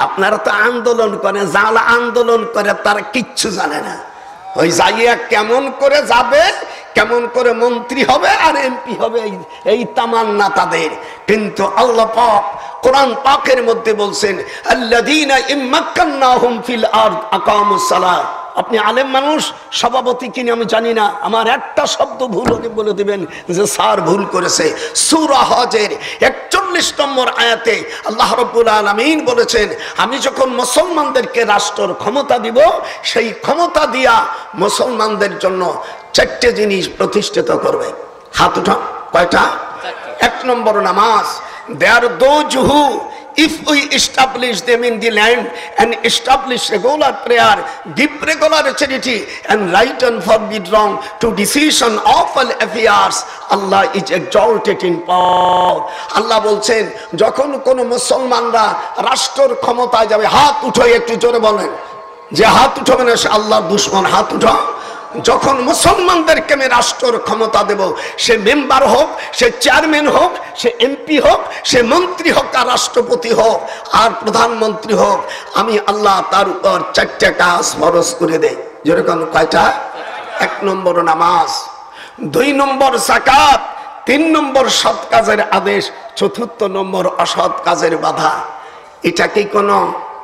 আপনারা তো আন্দোলন করে, যারা আন্দোলন করে তারা কিচ্ছু জানে না। ওই যাইয়া কেমন করে যাবে, কেমন করে মন্ত্রী হবে আর এমপি হবে, এই তামান্না তাদের। কিন্তু আল্লাহ পাক কোরআন পাকের মধ্যে বলছেন আল্লাযীনা ইম্মাক্কান্নাহুম ফিল আরদ আকামুস সালাহ। আপনি আলেম মানুষ, সভাপতি কিনে আমি জানি না, আমার একটা শব্দ ভুল হলে বলে দিবেন যে স্যার ভুল করেছে। সূরা হজের 41 নম্বর আয়াতে আল্লাহ রাব্বুল আলামিন বলেছেন, আমি যখন মুসলমানদেরকে রাষ্ট্রের ক্ষমতা দিব, সেই ক্ষমতা দিয়া মুসলমানদের জন্য 4টে জিনিস প্রতিষ্ঠিত করবে। হাত উঠান। কয়টা? 1 নম্বর নামাজ। There are those who, if we establish them in the land and establish regular prayer, give regular charity and right and forbid wrong to decision of all affairs, Allah is exalted in power. আল্লাহ বলছেন যখন কোন মুসলমানরা রাষ্ট্রের ক্ষমতায় যাবে, হাত উঠে একটু জোরে বলেন, যে হাত উঠাবে না সে আল্লাহর দুশমন। হাত উঠা। যখন মুসলমানদেরকে আমি রাষ্ট্রের ক্ষমতা দেব, সে মেম্বার হোক, সে চেয়ারম্যান হোক, সে এমপি হোক, সে মন্ত্রী হোক, আর রাষ্ট্রপতি হোক, আর প্রধানমন্ত্রী হোক, আমি আল্লাহ তার উপর 4টে কাজ ফরজ করে দেই। যেরকম কয়টা? 1 নম্বর নামাজ, 2 নম্বর যাকাত, 3 নম্বর সৎ কাজের আদেশ, 4 নম্বর অসৎ কাজের বাধা। এটা কি কোনো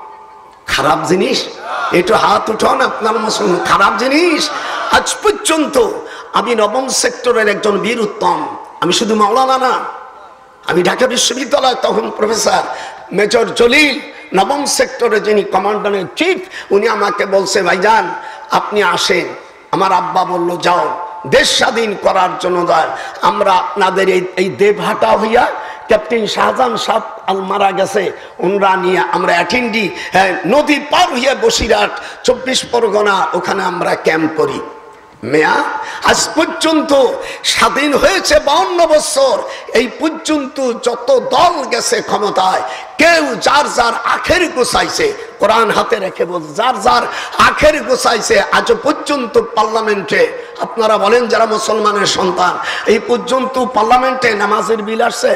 খারাপ জিনিস? একটু হাত উঠান আপনার মুসলমান। খারাপ জিনিস? আজ পর্যন্ত আমি নবম সেক্টরের একজন বীর উত্তম, আমি শুধু মাওলানা না, আমি ঢাকা বিশ্ববিদ্যালয় তখন প্রফেসর মেজর জলিল, নবম সেক্টরে যিনি কমান্ডার ইন চিফ, উনি আমাকে বলছে ভাইজান আপনি আসেন। আমার আব্বা বলল যাও, দেশ স্বাধীন করার জন্য যায়। আমরা আপনাদের এই দেবহাটা হইয়া ক্যাপ্টেন শাহজাহান সাহেব আল মারা গেছে, ওনরা নিয়ে আমরা অ্যাটেন্ডি নদী পার হইয়া বসিরহাট 24 পরগনা, ওখানে আমরা ক্যাম্প করি। মেয়া আজ পর্যন্ত স্বাধীন হয়েছে 52 বছর, এই পর্যন্ত যত দল গেছে ক্ষমতায়, কেউ যার যার আখের গোছাইছে, কোরআন হাতে রেখে বল, যার যার আখের গোছাইছে। আজ পর্যন্ত পার্লামেন্টে, আপনারা বলেন যারা মুসলমানের সন্তান, এই পর্যন্ত পার্লামেন্টে নামাজের বিল আসছে?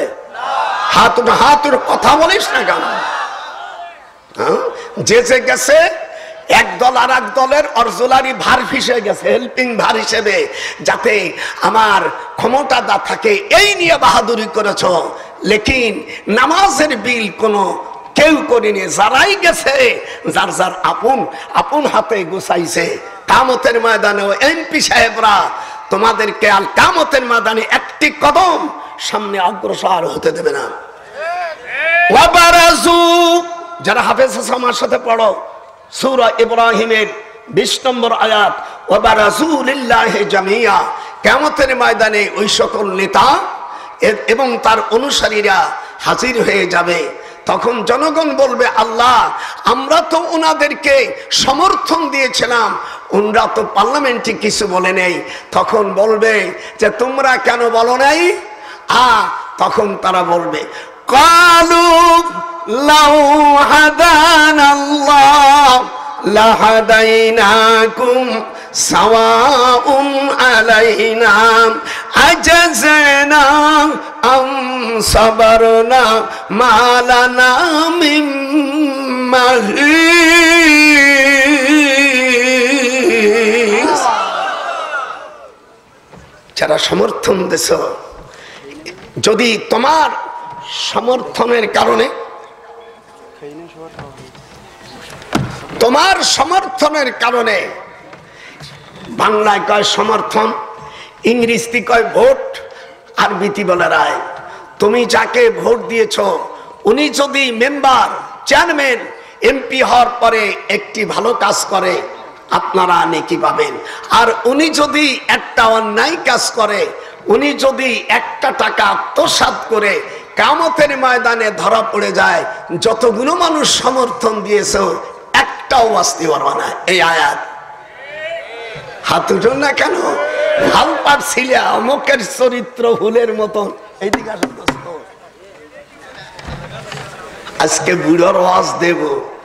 হাতুর কথা বলিস না কেন? যে যে গেছে, এক দল আর এক দলের অর্জুলারি ভার ফিসে গেছে, হেল্পিং ভার হিসেবে, যাতে আমার ক্ষমতাটা থাকে, এই নিয়ে বাহাদুরি করেছ। লেকিন নামাজের বিল কোনো কেউ করেনি। যারাই গেছে যার যার আপন আপন হাতে গুছাইছে। কামতের ময়দানে এমপি সাহেবরা তোমাদেরকে আল কামতের ময়দানে একটি কদম সামনে অগ্রসর হতে দেবে না। যারা হাফেজ আছে আমার সাথে পড়ো, সূরা ইব্রাহিমের 20 নম্বর আয়াত, ওয়াবারাজু লিল্লাহি জামিয়া। কিয়ামতের ময়দানে ওই সকল নেতা এবং তার অনুসারীরা হাজির হয়ে যাবে। তখন জনগণ বলবে আল্লাহ আমরা তো ওনাদেরকে সমর্থন দিয়েছিলাম, ওনারা তো পার্লামেন্টে কিছু বলে নেই। তখন বলবে যে তোমরা কেন বলো নাই? তখন তারা বলবে কালু লাউ হাদানাল্লাহ লাহাদাইনাকুম সাওয়াউন আলাইনা আজাজনা আম সাবারনা মালানা মিন মাহিস। যারা সমর্থন দেশ, যদি তোমার সমর্থনের কারণে, তোমার সমর্থনের কারণে, বাংলায় কয় সমর্থন, ইংরেজিতে কয় ভোট, আরবিতে বলে রায়। তুমি যাকে ভোট দিয়েছ উনি যদি মেম্বার, চেয়ারম্যান, এমপি হওয়ার পরে একটি ভালো কাজ করে, আপনারা নেকি পাবেন। আর উনি যদি একটা অন্যায় কাজ করে, উনি যদি 1 টাকা আত্মসাৎ করে কিয়ামতের ময়দানে ধরা পড়ে যায়, যতগুলো মানুষ সমর্থন দিয়েছে একটাও বাঁচতে পারবে না। এই আয়াত। হাত উঠুন না কেন? ভাল পারছিলে অমুকের চরিত্র ফুলের মতন। এইদিকে আসুন দোস্ত, আজকে বুড়োর ওয়াজ দেব।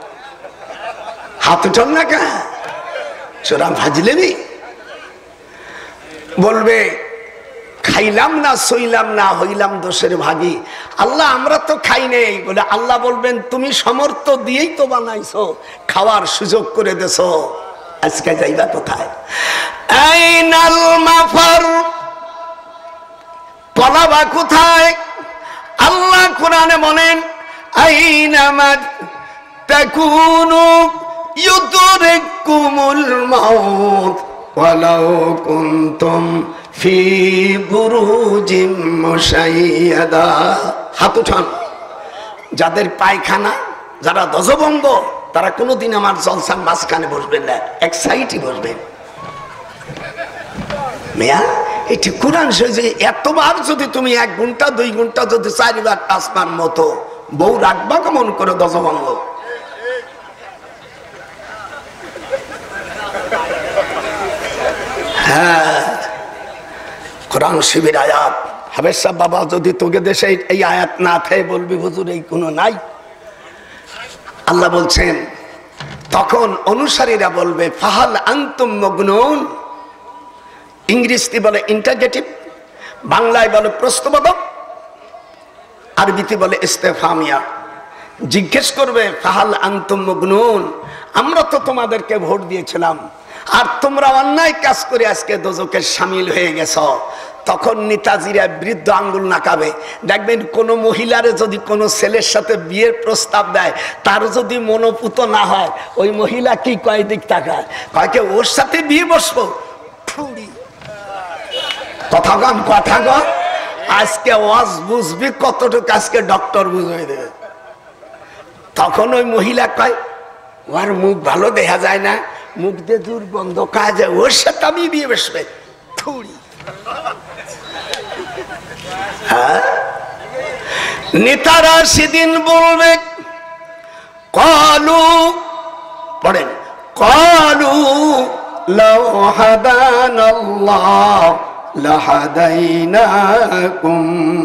হাত উঠুন না কেন? চোরা ভাজলেনি বলবে খাইলাম না, সইলাম না, হইলাম দোষের ভাগী। আল্লাহ আমরা তো খাই নেই বলে আল্লাহ বলবেন তুমি সমর্থ দিয়েই তো বানাইছো, খাওয়ার সুযোগ করে দেছো, আজকে যাইবা কোথায়? আইনাল মাফার, পলাবা কোথায়? আল্লাহ কোরআনে বলেন আইনামা তাকুনু ইউদরিকুমুল মাউত ওয়ালাউ কুনতুম ফি বুরুজিম মুশাইয়াদা। হাত উঠান। যাদের পায়খানা, যারা ধ্বজভঙ্গ, তারা কোনোদিন আমার জলসার মাঝখানে বসবেন না, এক সাইডে বসবেন। মেয়া এটি কোরআন শরীফে এতবার যদি তুমি 1 ঘন্টা 2 ঘন্টা যদি 4 বার 5 বার মতো বউ রাখবা কেমন করে ধ্বজভঙ্গ? হ্যাঁ, কোরআন শিবির আয়াত। হাবেজ সাহেব বাবা, যদি তোকে দেশে এই আয়াত না থাকে বলবি হুজুর এই কোনো নাই। আল্লাহ বলছেন তখন অনুসারীরা বলবে ফাহাল আনতুম মাগনুন। ইংরেজিতে বলে ইন্টারগেটিভ, বাংলায় বলে প্রশ্নবোধক, আরবিতে বলে ইস্তেফামিয়া। জিজ্ঞেস করবে ফাহাল আনতুম মাগনুন, আমরা তো তোমাদেরকে ভোট দিয়েছিলাম আর তোমরা অন্যায় কাজ করে আজকে দোজখে শামিল হয়ে গেছো। তখন নেতাজিরা বৃদ্ধ আঙ্গুল নাকাবে। দেখবেন কোন মহিলারে যদি কোনো ছেলের সাথে বিয়ের প্রস্তাব দেয়, তার যদি মনোপুত না হয়, ওই মহিলা কি কয় দিক তাকায়, কয়কে ওর সাথে বিয়ে বসবো। কথা কম, কথা কম। আজকে ওয়াজ বুঝবি কতটুকু, আজকে ডক্টর বুঝিয়ে দেবে। তখন ওই মহিলা কয় ওর মুখ ভালো দেখা যায় না, মুখ দিয়ে দুর্গন্ধ কাজ, ওর সাথে আমি বিয়ে বসবে। হ্যাঁ, নেতারা সেদিন বলবে কলু, পড়েন কলু লাউ হাদানাল্লাহ লাহাদাইনাকুম।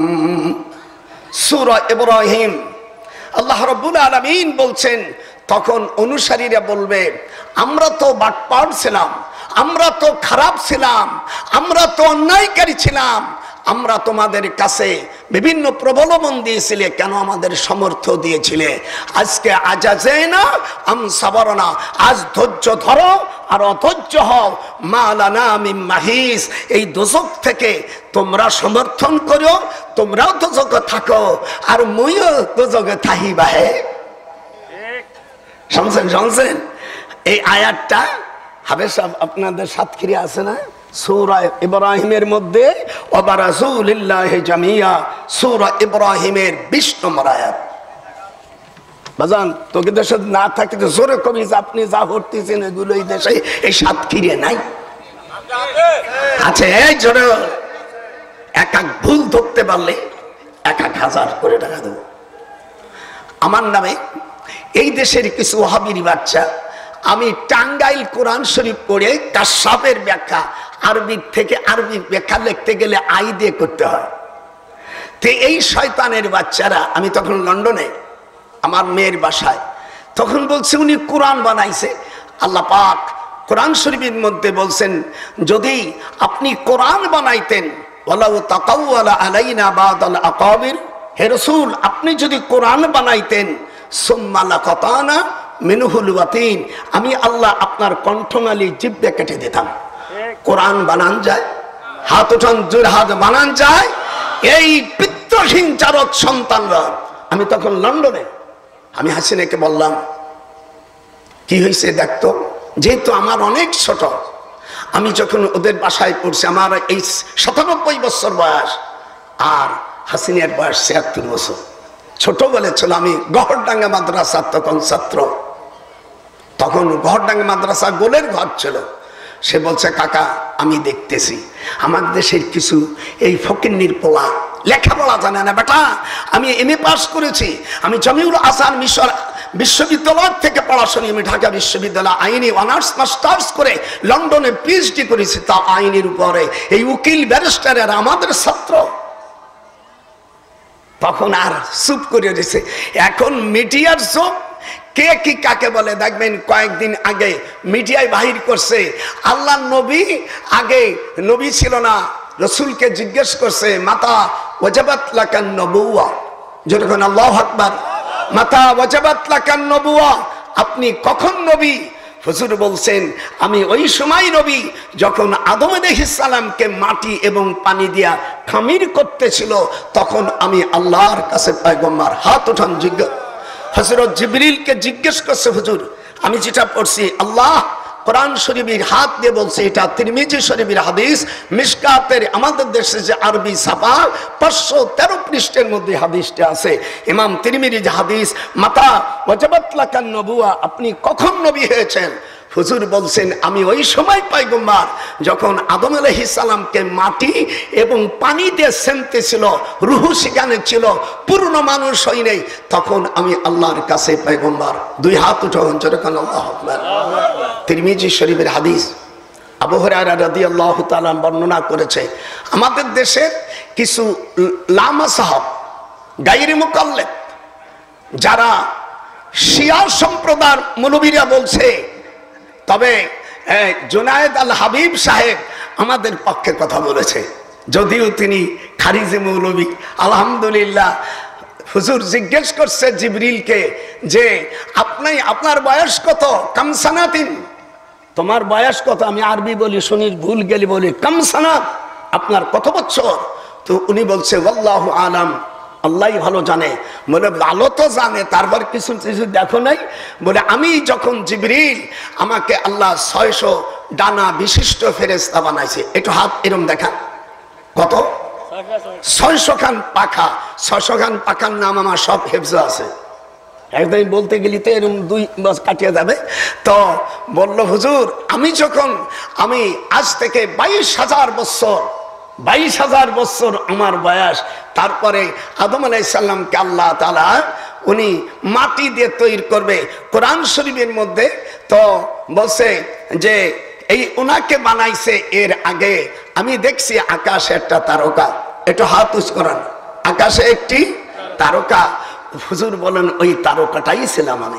সূরা ইব্রাহিম। আল্লাহ রাব্বুল আলামিন বলছেন তখন অনুসারীরা বলবে আমরা তো বাটপার ছিলাম, আমরা তো খারাপ ছিলাম, আমরা তো অন্যায়কারী ছিলাম, আমরা তোমাদের কাছে বিভিন্ন প্রবলম্বন দিয়েছিলে, কেন আমাদের সমর্থ দিয়েছিলে? আজকে আজাজেনা আম সাবরনা, আজ ধৈর্য ধরো আর অধৈর্য হও। মালানা মিন মাহিস, এই দোজখ থেকে তোমরা সমর্থন করো, তোমরাও দোজখে থাকো আর মইও দোজখে থাকিবাহে। শুনছেন শুনছেন এই আয়াতটা? হাবেজ সাহেব আপনাদের সাতক্ষীরা আছে না, সূরা ইব্রাহিমের মধ্যে ওয়া রাসূলিল্লাহি জামিয়া, সূরা ইব্রাহিমের 20 নম্বর আয়াত। বাজান তোকে দেশে না থাকতে জোরে কবি আপনি যা হতেছেন এগুলো এই দেশে এই সাতক্ষীরা নাই আছে। এই জোরে এক এক ভুল ধরতে পারলে 1000 করে টাকা দেব আমার নামে। এই দেশের কিছু ওয়াহাবির বাচ্চা, আমি টাঙ্গাইল কোরআন শরীফ পড়ে কাশাফের ব্যাখ্যা, আরবি থেকে আরবি ব্যাখ্যা লিখতে গেলে আই দিয়ে করতে হয়। তো এই শয়তানের বাচ্চারা, আমি তখন লন্ডনে আমার মেয়ের বাসায়, তখন বলছে উনি কোরআন বানাইছে। আল্লাহ পাক কোরআন শরীফের মধ্যে বলছেন যদি আপনি কোরআন বানাইতেন ওয়ালাউ তাকাওয়ালা আলাইনা বাদাল আকাবির, হে রাসূল আপনি যদি কোরআন বানাইতেন সুম্মা লাকাতানা মিনহুল ওয়াতিন, আমি আল্লাহ আপনার কণ্ঠনালী জিহ্বা কেটে দিতাম। কোরআন বানান যায়? হাত উঠান, জোর হাত। বানান যায়? এই পিতৃহীন চারক সন্তানরা। আমি তখন লন্ডনে, আমি হাসিনাকে বললাম কি হয়েছে দেখতো, যেহেতু আমার অনেক ছোট, আমি যখন ওদের বাসায় পড়ছি আমার এই 97 বছর বয়স আর হাসিনার বয়স 76 বছর। ছোট বলেছিল, আমি গহরডাঙ্গা মাদ্রাসা তখন ছাত্র, তখন গহরডাঙ্গা মাদ্রাসা গোলের ঘর ছিল। সে বলছে কাকা আমি দেখতেছি আমার দেশের কিছু এই ফকিন্নির পোলা লেখাপড়া জানে না বেটা, আমি এমএ পাস করেছি, আমি জামিউল আহসান মিশর বিশ্ববিদ্যালয় থেকে পড়াশোনা, আমি ঢাকা বিশ্ববিদ্যালয় আইনি অনার্স মাস্টার্স করে লন্ডনে পিএইচডি করেছি, তা আইনের উপরে। এই উকিল ব্যারিস্টারের আমাদের ছাত্র। তখন আর চুপ করে দিছে। এখন মিডিয়ার চোখ কে কি কাকে বলে দেখবেন। কয়েকদিন আগে মিডিয়ায় বাহির করছে আল্লাহ নবী, আগে নবী ছিল না, রসুলকে জিজ্ঞেস করছে মাতা ওয়াজাবাত লাকান নবুওয়া, যখন আল্লাহু আকবার, মাতা ওয়াজাবাত লাকান নবুওয়া, আপনি কখন নবী? হুজুর বলছেন আমি ওই সময় নবী যখন আদম আলাইহিস সালামকে মাটি এবং পানি দিয়া খামির করতেছিল, তখন আমি আল্লাহর কাছে পয়গম্বর। হাত উঠান। হযরত জিবরিলকে জিজ্ঞেস করছে হুজুর আমি যেটা পড়ছি, আল্লাহ কোরআন শরীফের হাত দিয়ে বলছে, এটা তিরমিজি শরীফের হাদিস, মিশকাতের আমাদের দেশে যে আরবি ছাপা 513 পৃষ্ঠার মধ্যে হাদিসটা আছে, ইমাম তিরমিজি হাদিস, মাতা ওয়াজাবাত লাকান নবুওয়া, আপনি কখন নবী হয়েছেন? হুজুর বলছেন আমি ওই সময় পয়গম্বর যখন আদম আলাইহিস সালামকে মাটি এবং পানি দিয়ে সেমতেছিল, রূহ সেখানে ছিল, পূর্ণ মানুষ হই নাই, তখন আমি আল্লাহর কাছে পয়গম্বর। দুই হাত উঠান যখন আল্লাহু আকবার। তিরমিজি শরীফের হাদিস, আবু হুরায়রা রাদিয়াল্লাহু তাআলা বর্ণনা করেছে, আমাদের দেশের কিছু লামা সাহাব গায়রে মুকাল্লিদ যারা শিয়া সম্প্রদায়ের মৌলবীরা বলছে, তবে জুনায়েদ আল হাবিব সাহেব আমাদের পক্ষে কথা বলেছে, যদিও তিনি খারিজি মৌলবী। আলহামদুলিল্লাহ। হুজুর জিজ্ঞেস করছে জিবরিলকে যে আপনার বয়স কত? কামসানাতিন, তোমার বয়স কত? আমি আরবি বলি, শুনি ভুল গেলি বলি কামসানাত, আপনার কত বছর? তো উনি বলছে ওয়াল্লাহু আলাম, আল্লাহই ভালো জানে। বলে ভালো তো জানে, তারপর কিছু কিছু দেখো নাই? বলে আমি যখন জিবরিল আমাকে আল্লাহ 600 ডানা বিশিষ্ট ফেরেশতা বানাইছে, একটু হাত এরম দেখা, কত? 600 খান পাখা। 600 খান পাখার নাম আমার সব হেফজ আছে, একদম বলতে গেলি তো এরকম 2 মাস কাটিয়ে যাবে। তো বলল হুজুর আমি আজ থেকে 22,000 বছর, 22,000 বছর আমার বয়স, তারপরে আদম আলাইহিস সালামকে আল্লাহ তাআলা উনি মাটি দিয়ে তৈরি করবে। কোরআন শরীফের মধ্যে তো বলছে যে এই ওনাকে বানাইছে, এর আগে আমি দেখছি আকাশে একটা তারকা, একটু হাত উঁচু করেন, আকাশে একটি তারকা। হুজুর বলেন ওই তারকাটাই ছিলাম আমি।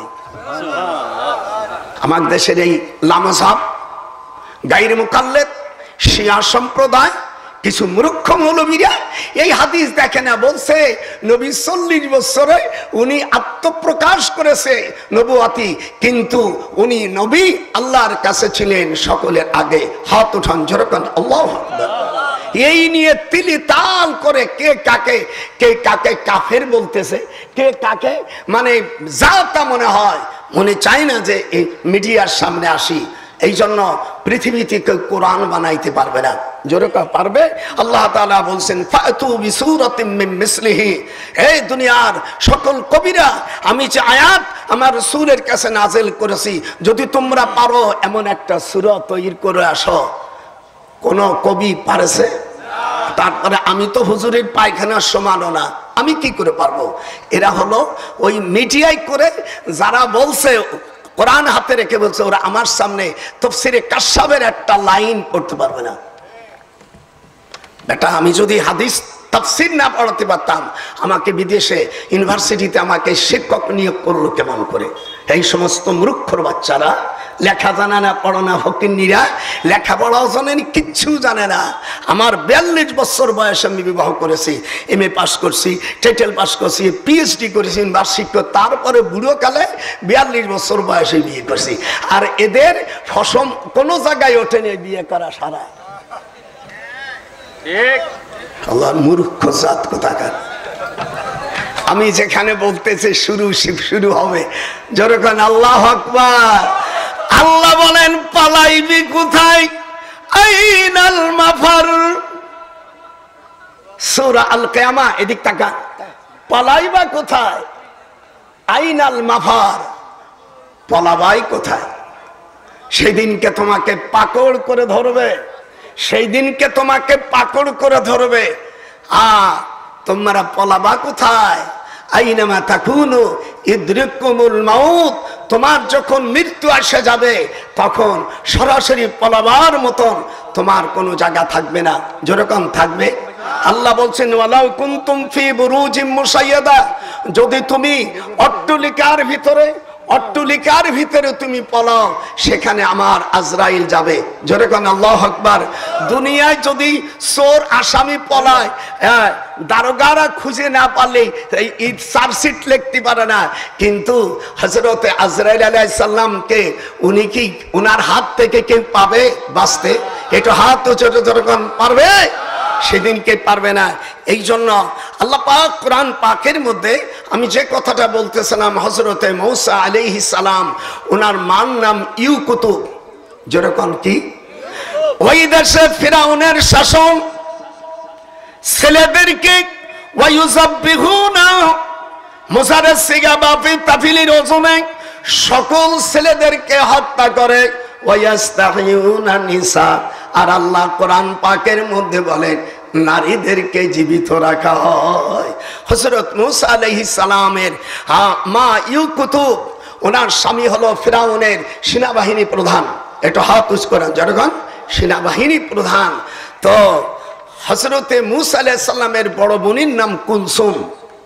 আমার দেশের এই লামা সাহেব গায়রে মুকাল্লিদ শিয়া সম্প্রদায় কিছু মূর্খ মৌলবীরা এই হাদিস দেখে না, বলছে নবী 40 বছরে উনি আত্মপ্রকাশ করেছে নবুয়তি, কিন্তু উনি নবী আল্লাহর কাছে ছিলেন সকলের আগে। হাত উঠান যেরকম আল্লাহু আকবার। এই নিয়ে তিলি তাল করে কে কাকে কাফের বলতেছে, কে কাকে মানে যা তা মনে হয়, মনে চায় না যে এই মিডিয়ার সামনে আসি। এই জন্য পৃথিবীতে কেউ কোরআন বানাইতে পারবে না, জোরে পারবে? আল্লাহ তাআলা বলছেন ফাতু বিসূরাতিম মিন মিসলিহি, এই দুনিয়ার সকল কবিরা আমি যে আয়াত আমার রাসূলের কাছে নাযিল করেছি, যদি তোমরা পারো এমন একটা সূরা তৈরি করে আসো। কোন কবি পারেছে? তারপরে আমি তো হুজুরের পায়খানার সমানও না, আমি কি করে পারবো? এরা হলো ওই মিডিয়ায় করে যারা বলছে কোরআন হাতে রেখে বলছে, ওরা আমার সামনে তাফসীরে কাশফের একটা লাইন পড়তে পারবে না। বেটা আমি যদি হাদিস তাফসীর না পড়াতে পারতাম, আমাকে বিদেশে ইউনিভার্সিটিতে আমাকে শিক্ষক নিয়োগ করলো কেমন করে? এই সমস্ত মূর্খর বাচ্চারা লেখা জানে না, পড়ো না, ফকিন্নিরা লেখাপড়াও জানেন, কিচ্ছু জানে না। আমার 42 বছর বয়সে আমি বিবাহ করেছি, MA পাস করছি, টাইটেল পাস করছি, PhD করেছি বার্ষিক, তারপরে বুড়ো কালে 42 বছর বয়সে বিয়ে করছি। আর এদের ফসম কোনো জায়গায় ওঠেনি বিয়ে করা সারা। আল্লাহর মূর্খ জাত কোথাকার। আমি যেখানে বলতেছি শুরু হবে, যখন আল্লাহু আকবার। আল্লাহ বলেন পালাইবি কোথায়? আইনাল মাফার। সূরা আল কিয়ামা, এদিক তাকা। পালাইবা কোথায়? আইনাল মাফার, পলাবাই কোথায়? সেদিনকে তোমাকে পাকড় করে ধরবে, সেই দিনকে তোমাকে পাকড় করে ধরবে। তোমরা পলাবা কোথায়? আইনামা তাকুনু ইদরিকুমুল মাউত। তোমার যখন মৃত্যু আসে যাবে তখন সরাসরি পলাবার মতন তোমার কোনো জায়গা থাকবে না। যেরকম থাকবে আল্লাহ বলছেন ওয়ালাউ কুনতুম ফি বুরুজিম মুসাইয়াদা, যদি তুমি অট্টালিকার ভিতরে অট্টলিকার ভিতরে তুমি পলাও, সেখানে আমার আজরাইল যাবে। জোরে কোন আল্লাহু আকবার। দুনিয়ায় যদি চোর আসামি পলায়, দারোগারা খুঁজে না পারলে এই চার্জশিট লিখতে পারে না, কিন্তু হযরতে আজরাইল আলাইহিস সালামকে উনি কি উনার হাত থেকে কেউ পাবে বাঁচতে? একটু হাত উঁচু জোরে কোন পারবে? সেদিনকে পারবে না। এই জন্য আল্লাহ পাক কোরআন পাকের মধ্যে আমি যে কথাটা বলতেছিলাম, হযরতে মূসা আলাইহিস সালাম ওনার মার নাম ইউকুতুব। যেরকম কি ওই দেশে ফিরাউনের শাসন, ছেলেদেরকে ওয়ায়ুযাববিহুনা মুসারের সিগা বাফি তাফিলির ওজনে সকল ছেলেদেরকে হত্যা করে, ওয়ায়াস্তাহিয়ুনা নিসা, আর আল্লাহ কোরআন পাকের মধ্যে বলেন নারীদেরকে জীবিত রাখা হয়। হযরত মূসা আলাইহিস সালামের মা ইউকুতুব, ওনার স্বামী হলো ফিরাউনের সেনাবাহিনী প্রধান। একটু হাত উঁচু করেন যখন, সেনাবাহিনী প্রধান। তো হযরতে মূসা আলাইহিস সালামের বড় বোনের নাম কুলসুম।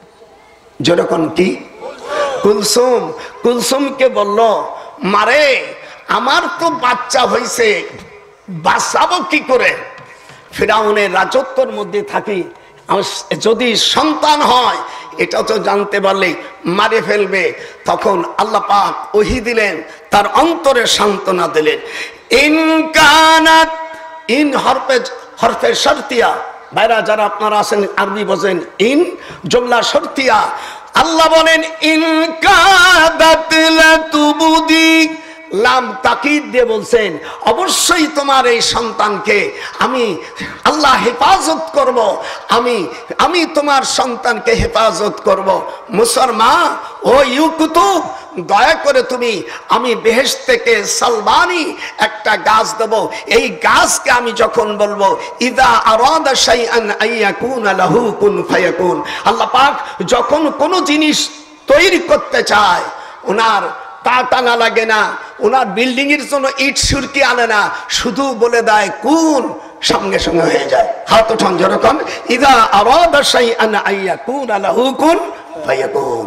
যেরকম কি কুলসুম, কুলসুমকে বলল, মারে আমার তো বাচ্চা হয়েছে, বাঁচাবো কি করে? ফিরাউনের রাজত্বর মধ্যে থাকি, যদি সন্তান হয় এটা তো জানতে পারলে মারে ফেলবে। তখন আল্লাহ পাক ওহী দিলেন, তার অন্তরে সান্ত্বনা দিলেন। ইন কানাত, ইন হরফে শর্তিয়া, ভাইরা যারা আপনারা আছেন আরবি বোঝেন, ইন জুমলা শর্তিয়া। আল্লাহ বলেন ইন কাদাত লাতুবদি, লাম তাকিদ দিয়ে বলছেন অবশ্যই তোমার এই সন্তানকে আমি আল্লাহ হেফাজত করব, আমি তোমার সন্তানকে হেফাজত করব। মুসলমান ও ইউকুতুব, দয়া করে তুমি, আমি বেহেশত থেকে সালবানি একটা গাছ দেব, এই গাছকে আমি যখন বলবো ইদা আরাদা শাইআন আইয়াকুনা লাহু কুন ফায়াকুন, আল্লাহ পাক যখন কোনো জিনিস তৈরি করতে চায় ওনার তা টানা লাগে না, ওনার বিল্ডিং এর জন্য ইট সুরকি আনে না, শুধু বলে দেয় কুন, সঙ্গে সঙ্গে হয়ে যায়। হাত উঠান যেরকম ইদা আরাদা শাইআন আইয়াকুনা লাহু কুন ফায়াকুন।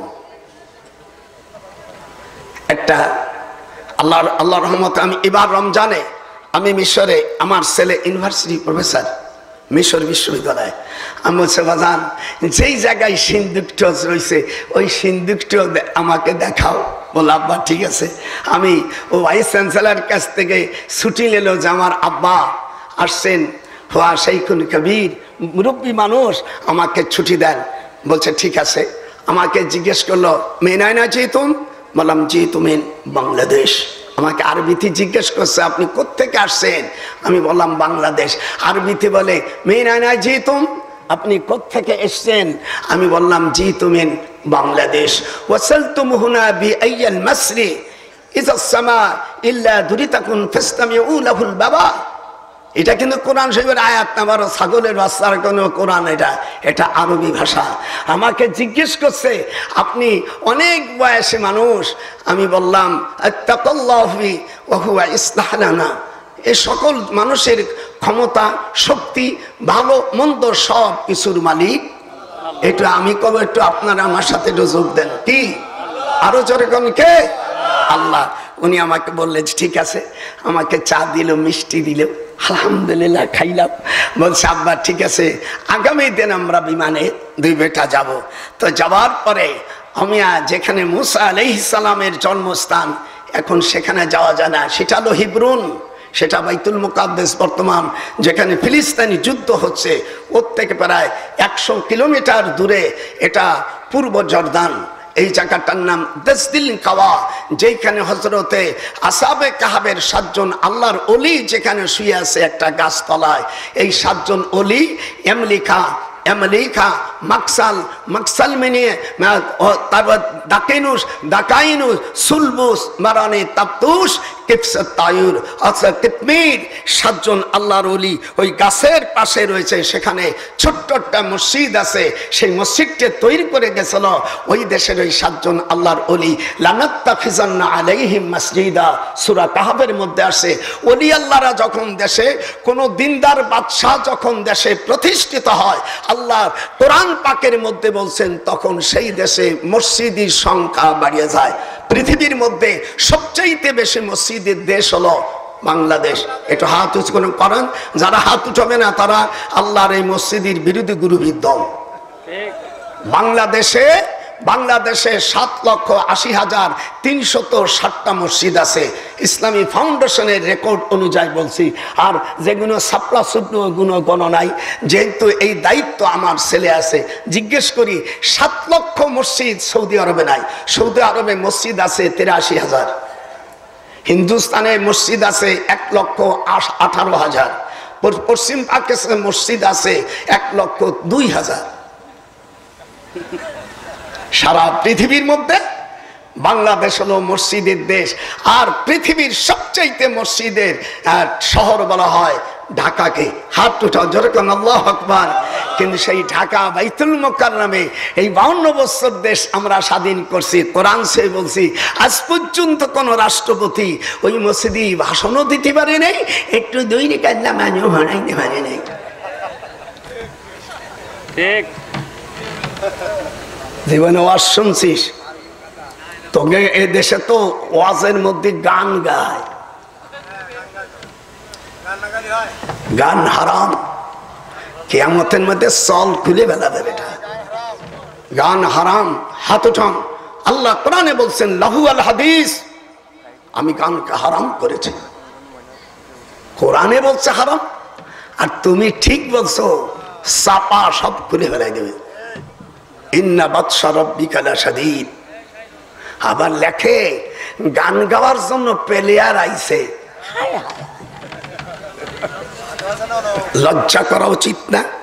একটা আল্লাহর রহমতে আমি এবার রমজানে আমি মিশরে, আমার ছেলে ইউনিভার্সিটি প্রফেসর মিশর বিশ্ববিদ্যালয়, আমি বলছে বাজান যেই জায়গায় সিন্দুকটা রয়েছে ওই সিন্দুকটা আমাকে দেখাও। বল আব্বা ঠিক আছে। আমি ও ভাইস চ্যান্সেলার কাছ থেকে ছুটি নিল যে আমার আব্বা আসছেন, হওয়া শাইখুন কবির, মুরব্বী মানুষ, আমাকে ছুটি দেন। বলছে ঠিক আছে। আমাকে জিজ্ঞেস করলো মেনায়না যেতুম, বললাম জি তুমি বাংলাদেশ। আমাকে আরবিতে জিজ্ঞেস করছে আপনি কোত্থেকে আসছেন, আমি বললাম বাংলাদেশ। আরবিতে বলে মেনায়না যেতুম, আপনি কোত্থেকে এসছেন, আমি বললাম জি তুমি বাংলাদেশ। ওয়াসালতুমুহুনা বিআইয়াল মাসরি ইযা সামা ইল্লা দুরিতাকুন ফাসতামিউ লাহুল বাবা। এটা কিন্তু কোরআন শরীফের আয়াত না, বড় ছাগলের বাচ্চার কোনো কোরআন, এটা আরবি ভাষা। আমাকে জিজ্ঞেস করছে আপনি অনেক বয়সী মানুষ, আমি বললাম আত্তাকুল্লাহু ওয়া হুয়া ইসলাহলানা, এই সকল মানুষের ক্ষমতা শক্তি ভালো মন্দ সব কিছুর মালিক একটু আমি কবে একটু আপনারা আমার সাথে যোগ দেন। কি আরো জোরে কোন কে? আল্লাহ। উনি আমাকে বললেন ঠিক আছে, আমাকে চা দিল, মিষ্টি দিল, আলহামদুলিল্লাহ খাইলাম। বলছে আব্বা ঠিক আছে, আগামী দিন আমরা বিমানে দুই বেটা যাব। তো যাওয়ার পরে আমি যেখানে মূসা আলাইহিস সালামের জন্মস্থান, এখন সেখানে যাওয়া যায় না, সেটা হলো হিব্রুন, সেটা বাইতুল মুকাদ্দাস বর্তমান যেখানে ফিলিস্তিনি যুদ্ধ হচ্ছে, ওর থেকে প্রায় 100 কিলোমিটার দূরে, এটা পূর্ব জর্দান। এই জায়গাটার নাম দেসদিল কাওয়া, যেখানে হযরতে আসহাবে কাহাবের 7 জন আল্লাহর ওলি যেখানে শুয়ে আছে একটা গাছতলায়। এই 7 জন ওলি এমলিখা মাকসাল মিনে, তারপর দাকাইনুস সুলবুস মারানে তাবতুস কিফসাত তায়ুর কিতমির, 7 জন আল্লাহর ওলি ওই গাছের পাশে রয়েছে। সেখানে ছোট্ট একটা মসজিদ আছে, সেই মসজিদটা তৈরি করে গেছিল ওই দেশের ওই 7 জন আল্লাহর ওলি। লানাত্তাখিজান্না আলাইহিম মাসজিদা, সূরা কাহফের মধ্যে আসে ওলি আল্লাহরা যখন দেশে, কোন দিনদার বাদশাহ যখন দেশে প্রতিষ্ঠিত হয়, আল্লাহর কোরআন পাকের মধ্যে বলছেন তখন সেই দেশে মসজিদের সংখ্যা বাড়িয়ে যায়। পৃথিবীর মধ্যে সবচাইতে বেশি মসজিদের দেশ হলো বাংলাদেশ। একটু হাত উঁচু করে করেন, যারা হাত উঠাবে না তারা আল্লাহর এই মসজিদের বিরোধী গুরুবিদ দল। বাংলাদেশে 7,80,360টা মসজিদ আছে ইসলামী ফাউন্ডেশনের রেকর্ড অনুযায়ী বলছি। আর যেগুলো ছাপড়া শুকনো গুলো গণনায়, যেহেতু এই দায়িত্ব আমার ছেলে আছে, জিজ্ঞেস করি 7 লক্ষ মসজিদ সৌদি আরবে নাই। সৌদি আরবে মসজিদ আছে 83,000, হিন্দুস্তানে মসজিদ আছে 1,18,000, পশ্চিম পাকিস্তানে মসজিদ আছে 1,02,000। সারা পৃথিবীর মধ্যে বাংলাদেশ হলো মসজিদের দেশ। আর পৃথিবীর সবচাইতে মসজিদের শহর বলা হয় ঢাকাকে। হাত উঠাও জোরে কোন আল্লাহু আকবার। কিন্তু সেই ঢাকা বাইতুল মুকাররমে এই 52 বছর দেশ আমরা স্বাধীন করছি। কোরআন সে বলছি আজ পর্যন্ত কোন রাষ্ট্রপতি ওই মসজিদে ভাষণও দিতে পারে নাই, একটু দুই রেখাত নামাজও পড়াইতে পারে নাই। ঠিক জীবনে ওয়াজ শুনছিস? তোকে এ দেশে তো ওয়াজের মধ্যে গান গায়, গান হারাম। কিয়ামতের মধ্যে চল খুলে ফেলাবে বেটা, গান হারাম। হাত উঠান। আল্লাহ কোরআনে বলছেন লাহু আল হাদিস, আমি গানকে হারাম করেছি। কোরআনে বলছে হারাম, আর তুমি ঠিক বলছো, চাপা সব খুলে ফেলাই দেবে। ইন্না বাতশা রাব্বিকা লাশাদীদ। আবার লেখে গান গাওয়ার জন্য প্লেয়ার আইছে। লজ্জা করা উচিত না?